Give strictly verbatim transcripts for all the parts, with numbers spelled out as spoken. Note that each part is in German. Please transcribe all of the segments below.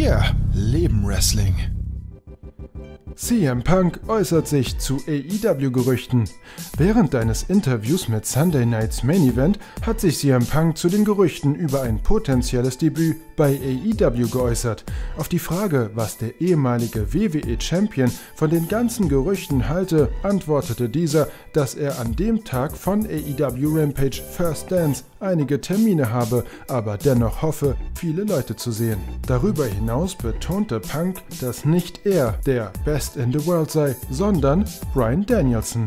Wir leben Wrestling. C M Punk äußert sich zu A E W-Gerüchten. Während eines Interviews mit Sunday Night's Main Event hat sich C M Punk zu den Gerüchten über ein potenzielles Debüt bei A E W geäußert. Auf die Frage, was der ehemalige W W E-Champion von den ganzen Gerüchten halte, antwortete dieser, dass er an dem Tag von A E W Rampage First Dance einige Termine habe, aber dennoch hoffe, viele Leute zu sehen. Darüber hinaus betonte Punk, dass nicht er der Best in the World sei, sondern Bryan Danielson.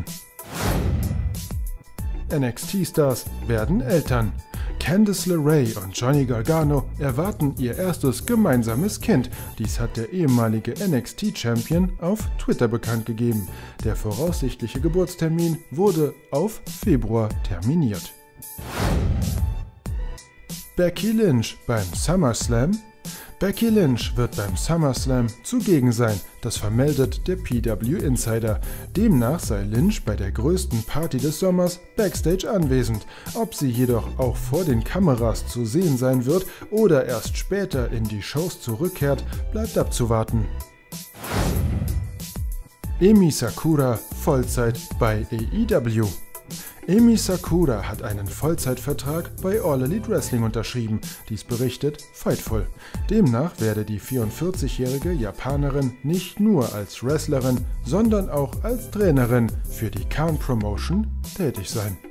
N X T-Stars werden Eltern. Candice LeRae und Johnny Gargano erwarten ihr erstes gemeinsames Kind. Dies hat der ehemalige N X T-Champion auf Twitter bekannt gegeben. Der voraussichtliche Geburtstermin wurde auf Februar terminiert. Becky Lynch beim SummerSlam. Becky Lynch wird beim SummerSlam zugegen sein, das vermeldet der P W Insider. Demnach sei Lynch bei der größten Party des Sommers backstage anwesend. Ob sie jedoch auch vor den Kameras zu sehen sein wird oder erst später in die Shows zurückkehrt, bleibt abzuwarten. Emi Sakura Vollzeit bei A E W. Emi Sakura hat einen Vollzeitvertrag bei All Elite Wrestling unterschrieben, dies berichtet Fightful. Demnach werde die vierundvierzigjährige Japanerin nicht nur als Wrestlerin, sondern auch als Trainerin für die Khan Promotion tätig sein.